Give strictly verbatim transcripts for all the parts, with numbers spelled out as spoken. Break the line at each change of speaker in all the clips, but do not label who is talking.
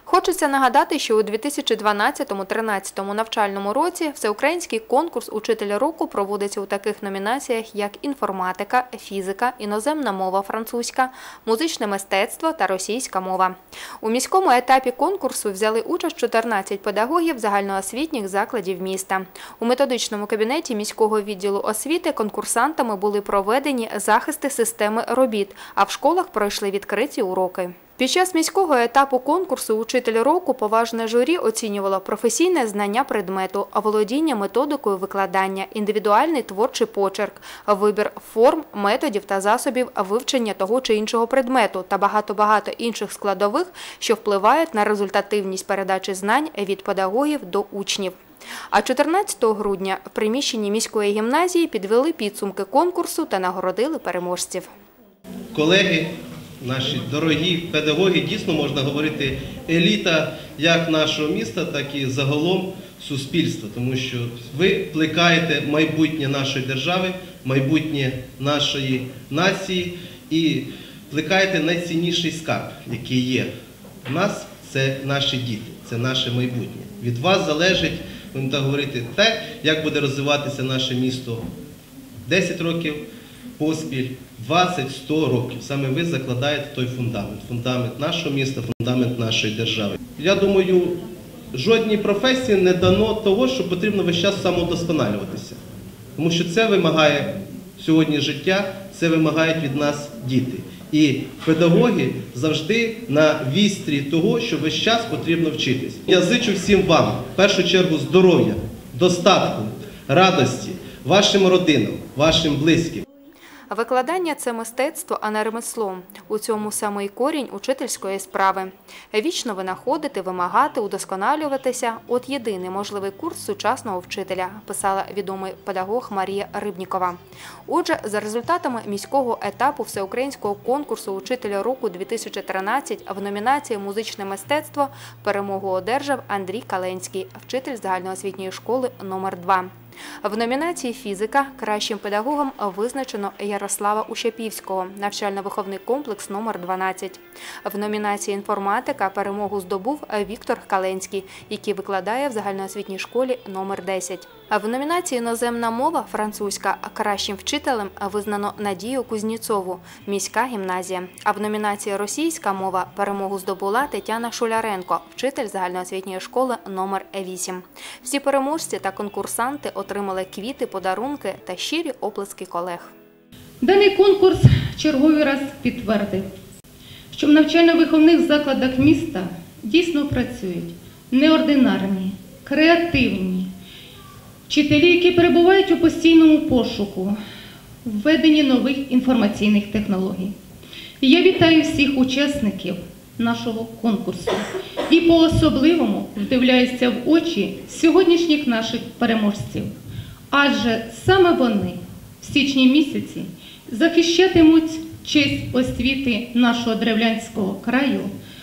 Хочеться нагадати, що у дві тисячі дванадцятому-тринадцятому навчальному році всеукраїнський конкурс «Учитель року» проводиться у таких номінаціях, як інформатика, фізика, іноземна мова французька, музичне мистецтво та російська мова. У міському етапі конкурсу взяли участь чотирнадцять педагогів загальноосвітніх закладів міста. У методичному кабінеті міського відділу освіти конкурсантами були проведені захисти системи робіт, а в школах пройшли відкриті уроки. Під час міського етапу конкурсу «Учитель року» поважне журі оцінювало професійне знання предмету, володіння методикою викладання, індивідуальний творчий почерк, вибір форм, методів та засобів вивчення того чи іншого предмету та багато-багато інших складових, що впливають на результативність передачі знань від педагогів до учнів. А чотирнадцятого грудня в приміщенні міської гімназії підвели підсумки конкурсу та нагородили переможців.
Колеги, наші дорогі педагоги, дійсно можна говорити еліта як нашого міста, так і загалом суспільства, тому що ви плекаєте майбутнє нашої держави, майбутнє нашої нації і плекаєте найцінніший скарб, який є в нас, це наші діти, це наше майбутнє. Від вас залежить, будемо так говорити, те, як буде розвиватися наше місто десять років поспіль, двадцять, сто років. Саме ви закладаєте той фундамент, фундамент нашого міста, фундамент нашої держави. Я думаю, жодній професії не дано того, що потрібно весь час самовдосконалюватися. Тому що це вимагає сьогодні життя, це вимагають від нас діти. І педагоги завжди на вістрі того, що весь час потрібно вчитись. Я зичу всім вам, в першу чергу, здоров'я, достатку, радості, вашим родинам, вашим близьким.
Викладання – це мистецтво, а не ремесло. У цьому самий корінь учительської справи. Вічно винаходити, вимагати, удосконалюватися – от єдиний можливий курс сучасного вчителя, писала відомий педагог Марія Рибнікова. Отже, за результатами міського етапу всеукраїнського конкурсу «Учитель року-дві тисячі тринадцять» в номінації «Музичне мистецтво» перемогу одержав Андрій Каленський, вчитель загальноосвітньої школи номер два. В номінації «Фізика» кращим педагогом визначено Ярослава Ущепівського, навчально-виховний комплекс номер дванадцять. В номінації «Інформатика» перемогу здобув Віктор Каленський, який викладає в загальноосвітній школі номер десять. В номінації «Іноземна мова французька» кращим вчителем визнано Надію Кузніцову, міська гімназія. А в номінації «Російська мова» перемогу здобула Тетяна Шуляренко, вчитель загальноосвітньої школи номер вісім. Всі переможці та конкурсанти отримали квіти, подарунки та щирі оплески колег.
Даний конкурс черговий раз підтвердив, що в навчально-виховних закладах міста дійсно працюють неординарні, креативні вчителі, які перебувають у постійному пошуку, введенні нових інформаційних технологій. Я вітаю всіх учасників нашого конкурсу і по-особливому вдивляюся в очі сьогоднішніх наших переможців. Адже саме вони в січні місяці захищатимуть честь освіти нашого Древлянського краю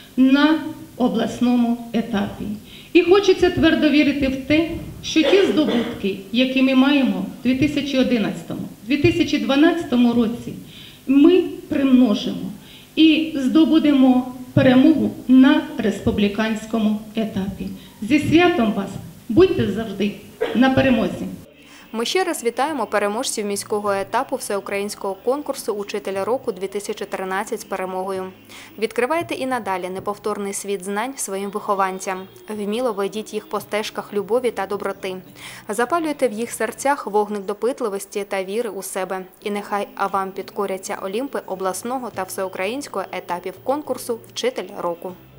на обласному етапі. І хочеться твердо вірити в те, що ті здобутки, які ми маємо в дві тисячі одинадцятому - дві тисячі дванадцятому році, ми примножимо і здобудемо перемогу на республіканському етапі. Зі святом вас! Будьте завжди на перемозі!
Ми ще раз вітаємо переможців міського етапу всеукраїнського конкурсу «Учитель року-дві тисячі тринадцять» з перемогою. Відкривайте і надалі неповторний світ знань своїм вихованцям. Вміло ведіть їх по стежках любові та доброти. Запалюйте в їх серцях вогник допитливості та віри у себе. І нехай вам підкоряться олімпи обласного та всеукраїнського етапів конкурсу «Вчитель року».